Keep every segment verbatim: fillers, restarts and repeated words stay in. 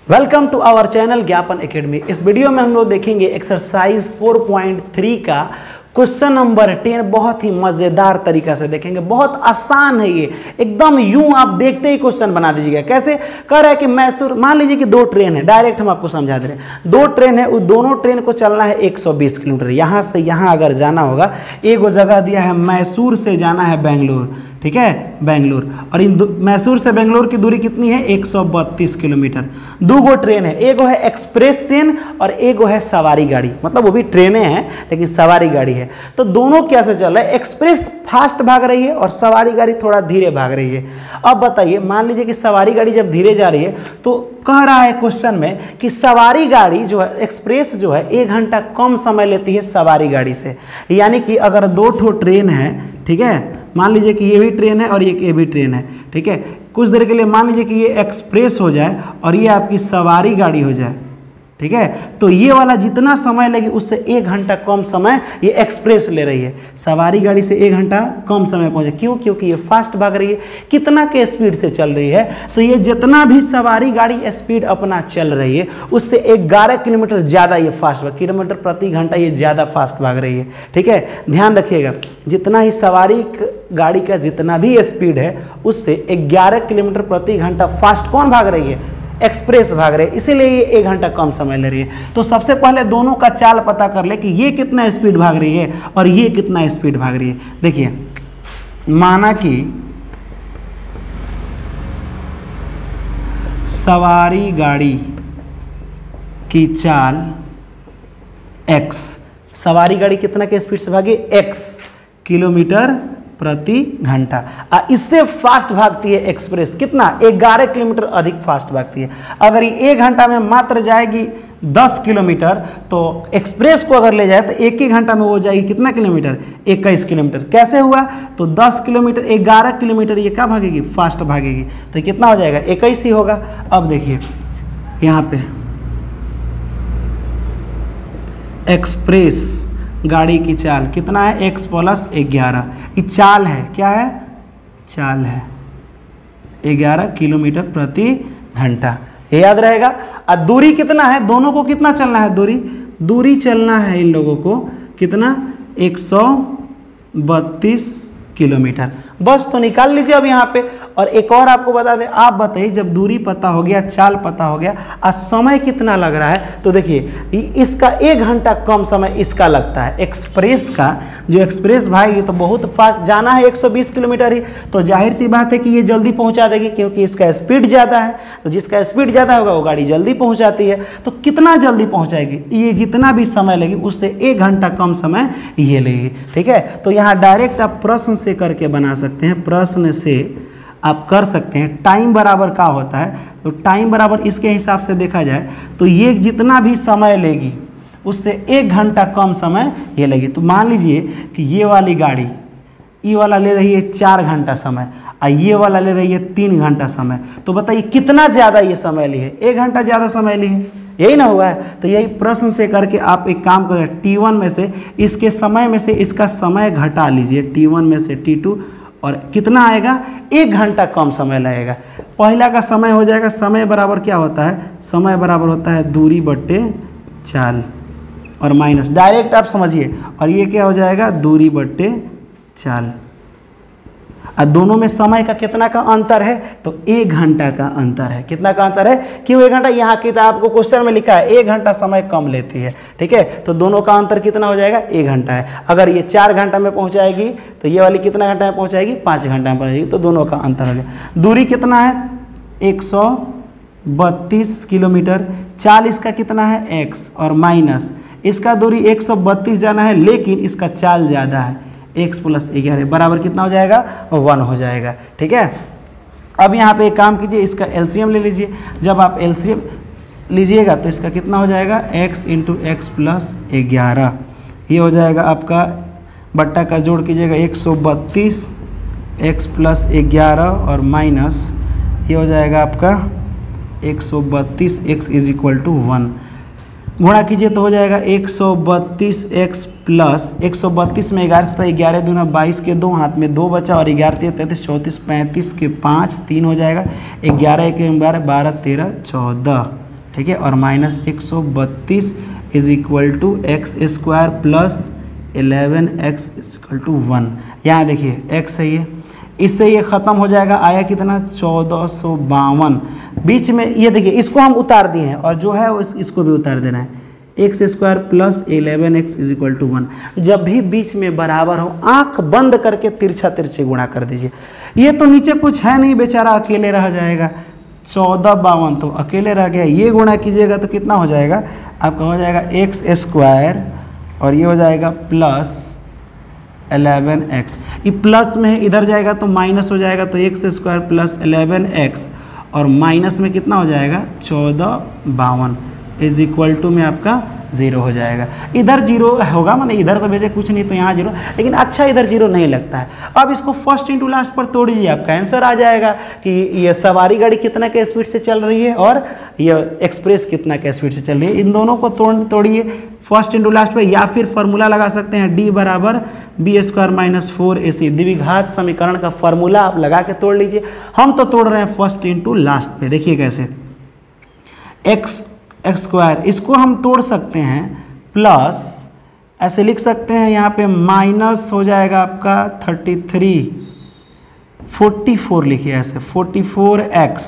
Welcome to our channel Gyapan academy. इस video में हम लोग देखेंगे एक्सरसाइज चार पॉइंट तीन का क्वेश्चन नंबर दस। बहुत ही मजेदार तरीका से देखेंगे, बहुत आसान है ये, एकदम यूं आप देखते ही क्वेश्चन बना दीजिएगा। कैसे कह रहा है कि मैसूर, मान लीजिए कि दो ट्रेन है, डायरेक्ट हम आपको समझा दे रहे हैं। दो ट्रेन है, उस दोनों ट्रेन को चलना है एक सौ बीस किलोमीटर। यहाँ से यहाँ अगर जाना होगा, एक जगह दिया है मैसूर से जाना है बेंगलोर, ठीक है, बेंगलोर, और इन मैसूर से बेंगलोर की दूरी कितनी है, एक सौ बत्तीस किलोमीटर। दो गो ट्रेन है, एक है एक्सप्रेस ट्रेन और एक है सवारी गाड़ी, मतलब वो भी ट्रेनें हैं लेकिन सवारी गाड़ी है। तो दोनों कैसे चल रहा है, एक्सप्रेस फास्ट भाग रही है और सवारी गाड़ी थोड़ा धीरे भाग रही है। अब बताइए, मान लीजिए कि सवारी गाड़ी जब धीरे जा रही है तो कह रहा है क्वेश्चन में कि सवारी गाड़ी जो है, एक्सप्रेस जो है, एक घंटा कम समय लेती है सवारी गाड़ी से। यानी कि अगर दो ठो ट्रेन है, ठीक है, मान लीजिए कि ये भी ट्रेन है और ये ये भी ट्रेन है, ठीक है, कुछ देर के लिए मान लीजिए कि ये एक्सप्रेस हो जाए और ये आपकी सवारी गाड़ी हो जाए, ठीक है, तो ये वाला जितना समय लगे उससे एक घंटा कम समय ये एक्सप्रेस ले रही है। सवारी गाड़ी से एक घंटा कम समय पहुंचे, क्यों? क्योंकि ये फास्ट भाग रही है। कितना के स्पीड से चल रही है, तो ये जितना भी सवारी गाड़ी स्पीड अपना चल रही है उससे ग्यारह किलोमीटर ज़्यादा ये फास्ट भाग, किलोमीटर प्रति घंटा ये ज़्यादा फास्ट भाग रही है, ठीक है। ध्यान रखिएगा, जितना ही सवारी गाड़ी का जितना भी स्पीड है उससे ग्यारह किलोमीटर प्रति घंटा फास्ट कौन भाग रही है, एक्सप्रेस भाग रहे, इसीलिए ये एक घंटा कम समय ले रही है। तो सबसे पहले दोनों का चाल पता कर ले कि ये कितना स्पीड भाग रही है और ये कितना स्पीड भाग रही है। देखिए, माना कि सवारी गाड़ी की चाल x, सवारी गाड़ी कितना के स्पीड से भागी, x किलोमीटर प्रति घंटा, इससे फास्ट भागती है एक्सप्रेस, कितना, ग्यारह किलोमीटर अधिक फास्ट भागती है। अगर ये एक घंटा में मात्र जाएगी दस किलोमीटर, तो एक्सप्रेस को अगर ले जाए तो एक ही घंटा में वो जाएगी कितना किलोमीटर, इक्कीस किलोमीटर। कैसे हुआ, तो दस किलोमीटर, ग्यारह किलोमीटर ये क्या भागेगी, फास्ट भागेगी, तो कितना हो जाएगा, इक्कीस ही होगा। अब देखिए यहाँ पे एक्सप्रेस गाड़ी की चाल कितना है, x प्लस ग्यारह, ये चाल है, क्या है, चाल है, ग्यारह किलोमीटर प्रति घंटा, ये याद रहेगा। और दूरी कितना है, दोनों को कितना चलना है, दूरी दूरी चलना है इन लोगों को कितना, एक सौ बत्तीस किलोमीटर। बस तो निकाल लीजिए अब यहाँ पे। और एक और आपको बता दें, आप बताइए, जब दूरी पता हो गया, चाल पता हो गया, और समय कितना लग रहा है, तो देखिए इसका एक घंटा कम समय इसका लगता है। एक्सप्रेस का जो एक्सप्रेस भाई, ये तो बहुत फास्ट जाना है एक सौ बीस किलोमीटर ही, तो जाहिर सी बात है कि ये जल्दी पहुंचा देगी, क्योंकि इसका स्पीड ज़्यादा है। तो जिसका स्पीड ज़्यादा होगा वो गाड़ी जल्दी पहुँचाती है। तो कितना जल्दी पहुँचाएगी, ये जितना भी समय लगे उससे एक घंटा कम समय ये लेगी, ठीक है। तो यहाँ डायरेक्ट आप प्रश्न से करके बना सकते हैं, प्रश्न से आप कर सकते हैं। टाइम बराबर क्या होता है, तो टाइम बराबर इसके हिसाब से देखा जाए तो ये जितना भी समय लेगी उससे एक घंटा कम समय ये लेगी। तो मान लीजिए कि ये वाली गाड़ी, ये वाला ले रही है चार घंटा समय और ये वाला ले रही है तीन घंटा समय, तो बताइए कितना ज़्यादा ये समय ली है, एक घंटा ज़्यादा समय ली है, यही ना हुआ है। तो यही प्रश्न से करके आप एक काम करें, टी वन में से इसके समय में से इसका समय घटा लीजिए, टी वन में से टी टू, और कितना आएगा, एक घंटा कम समय लगेगा। पहला का समय हो जाएगा, समय बराबर क्या होता है, समय बराबर होता है दूरी बट्टे चाल और माइनस, डायरेक्ट आप समझिए, और ये क्या हो जाएगा, दूरी बट्टे चाल। और दोनों में समय का कितना का अंतर है, तो एक घंटा का अंतर है। कितना का अंतर है, क्यों एक घंटा, यहाँ किताब को क्वेश्चन में लिखा है एक घंटा समय कम लेती है, ठीक है। तो दोनों का अंतर कितना हो जाएगा, एक घंटा है। अगर ये चार घंटा में पहुँचाएगी तो ये वाली कितना घंटा में पहुँचाएगी, पाँच घंटा में पहुँचाएगी, तो दोनों का अंतर हो गया। दूरी कितना है, एक सौ बत्तीस किलोमीटर, चाल इसका कितना है, एक्स, और माइनस इसका दूरी एक सौ बत्तीस जाना है, लेकिन इसका चाल ज़्यादा है, x प्लस ग्यारह बराबर कितना हो जाएगा, वन हो जाएगा, ठीक है। अब यहाँ पे एक काम कीजिए, इसका एलसीएम ले लीजिए। जब आप एलसीएम लीजिएगा तो इसका कितना हो जाएगा, x इंटू एक्स प्लस ग्यारह, ये हो जाएगा आपका, बट्टा का जोड़ कीजिएगा, एक सौ बत्तीस एक्स प्लस ग्यारह और माइनस ये हो जाएगा आपका एक सौ बत्तीस x is equal to one, गुणा कीजिए तो हो जाएगा एक सौ बत्तीस एक्स प्लस एक सौ बत्तीस में ग्यारह से ग्यारह दूना बाईस के दो, हाथ में दो बचा, और ग्यारह तेरह तैंतीस चौंतीस पैंतीस के पाँच, तीन हो जाएगा, ग्यारह एक बारह बारह तेरह चौदह, ठीक है, और माइनस एक सौ बत्तीस is equal to x square plus eleven x equal to one. यहाँ देखिए एक्स है ये, इससे ये ख़त्म हो जाएगा, आया कितना चौदह सौ बावन। बीच में ये देखिए इसको हम उतार दिए हैं और जो है वो इस, इसको भी उतार देना है, x square plus eleven x is equal to one. जब भी बीच में बराबर हो आंख बंद करके तिरछा तिरछे गुणा कर दीजिए। ये तो नीचे कुछ है नहीं, बेचारा अकेले रह जाएगा, चौदह बावन तो अकेले रह गया। ये गुणा कीजिएगा तो कितना हो जाएगा आपका, हो जाएगा एक्स स्क्वायर और ये हो जाएगा प्लस एलेवन एक्स। ये प्लस में इधर जाएगा तो माइनस हो जाएगा, तो x square plus eleven x और माइनस में कितना हो जाएगा चौदह बावन इज इक्वल टू में आपका जीरो हो जाएगा। इधर जीरो होगा, माने इधर तो भेजे कुछ नहीं तो यहाँ जीरो, लेकिन अच्छा इधर जीरो नहीं लगता है। अब इसको फर्स्ट इंटू लास्ट पर तोड़िए, आपका आंसर आ जाएगा कि ये सवारी गाड़ी कितना के स्पीड से चल रही है और ये एक्सप्रेस कितना के स्पीड से चल रही है। इन दोनों को तोड़ तोड़िए फर्स्ट इंटू लास्ट पे, या फिर फॉर्मूला लगा सकते हैं डी बराबर b square minus four a c, द्विघात समीकरण का फॉर्मूला आप लगा के तोड़ लीजिए। हम तो तोड़ रहे हैं फर्स्ट इंटू लास्ट पे, देखिए कैसे, एक्स एक्स स्क्वायर इसको हम तोड़ सकते हैं प्लस, ऐसे लिख सकते हैं यहाँ पे माइनस हो जाएगा आपका थर्टी थ्री फोर्टी फोर लिखिए ऐसे, फोर्टी फोर एक्स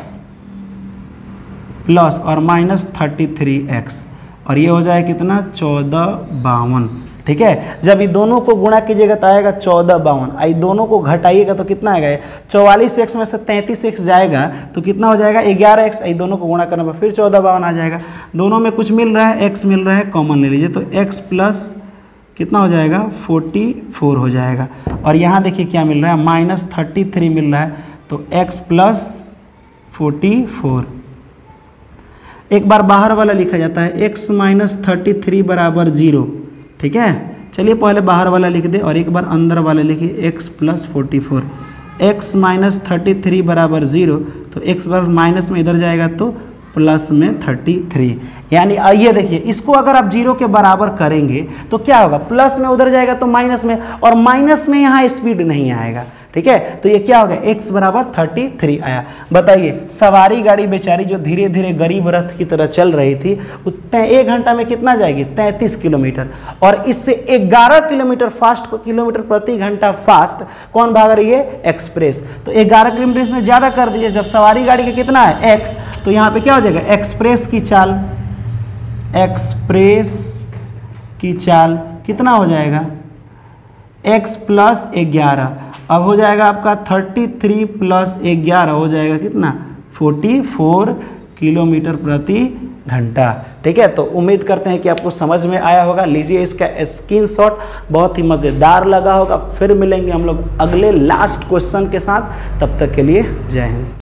प्लस और माइनस थर्टी थ्री एक्स और ये हो जाए कितना चौदह बावन। ठीक है, जब ये दोनों को गुणा कीजिएगा तो आएगा चौदह बावन, आई दोनों को घटाइएगा तो कितना आएगा, चौवालीस एक्स में से तैंतीस एक्स जाएगा तो कितना हो जाएगा ग्यारह एक्स, आई दोनों को गुणा करने पर फिर चौदह बावन आ जाएगा। दोनों में कुछ मिल रहा है, एक्स मिल रहा है, कॉमन ले लीजिए तो एक्स प्लस कितना हो जाएगा फोर्टी फोर हो जाएगा। और यहाँ देखिए क्या मिल रहा है, माइनस थर्टी थ्री मिल रहा है तो एक्स प्लस फोर्टी फोर। एक बार बाहर वाला लिखा जाता है x माइनस थर्टी थ्री बराबर जीरो। ठीक है, चलिए पहले बाहर वाला लिख दे और एक बार अंदर वाला लिखिए x plus forty four. X minus thirty three बराबर जीरो तो x बराबर माइनस में इधर जाएगा तो प्लस में थर्टी थ्री। यानी आइए देखिए इसको अगर आप जीरो के बराबर करेंगे तो क्या होगा, प्लस में उधर जाएगा तो माइनस में, और माइनस में यहाँ स्पीड नहीं आएगा। ठीक है, तो ये क्या हो गया, x बराबर थर्टी थ्री आया। बताइए सवारी गाड़ी बेचारी जो धीरे धीरे गरीब रथ की तरह चल रही थी, उतने एक घंटा में कितना जाएगी, तैंतीस किलोमीटर, और इससे ग्यारह किलोमीटर फास्ट किलोमीटर प्रति घंटा फास्ट कौन भाग रही है, एक्सप्रेस। तो ग्यारह किलोमीटर इसमें ज़्यादा कर दीजिए, जब सवारी गाड़ी का कितना है x, तो यहाँ पे क्या हो जाएगा, एक्सप्रेस की चाल, एक्सप्रेस की चाल कितना हो जाएगा, x प्लस ग्यारह। अब हो जाएगा आपका थर्टी थ्री प्लस ग्यारह हो जाएगा कितना, फोर्टी फोर किलोमीटर प्रति घंटा। ठीक है, तो उम्मीद करते हैं कि आपको समझ में आया होगा। लीजिए इसका स्क्रीनशॉट, बहुत ही मज़ेदार लगा होगा। फिर मिलेंगे हम लोग अगले लास्ट क्वेश्चन के साथ, तब तक के लिए जय हिंद।